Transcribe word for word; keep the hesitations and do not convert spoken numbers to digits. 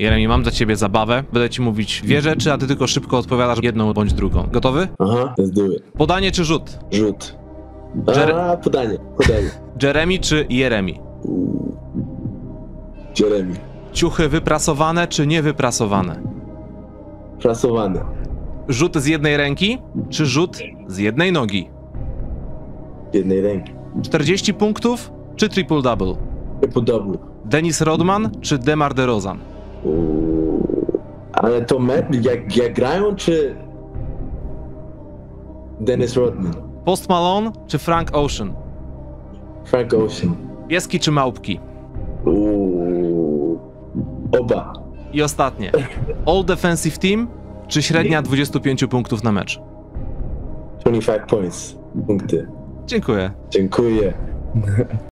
Jeremi, mam dla ciebie zabawę. Będę ci mówić dwie rzeczy, a ty tylko szybko odpowiadasz jedną bądź drugą. Gotowy? Aha, let's do it. Podanie czy rzut? Rzut. Jer- A, podanie, podanie. Jeremi czy Jeremi? Uuu. Jeremy. Ciuchy wyprasowane czy niewyprasowane? Prasowane. Rzut z jednej ręki czy rzut z jednej nogi? Jednej ręki. czterdzieści punktów czy triple-double? Triple double. Dennis Rodman czy DeMar DeRozan? Uuu. Ale to me, jak, jak grają, czy... Dennis Rodman. Post Malone czy Frank Ocean? Frank Ocean. Pieski czy małpki? Uuu. Oba. I ostatnie. All Defensive Team czy średnia dwadzieścia pięć punktów na mecz? dwadzieścia pięć points. Punkty. Dziękuję. Dziękuję.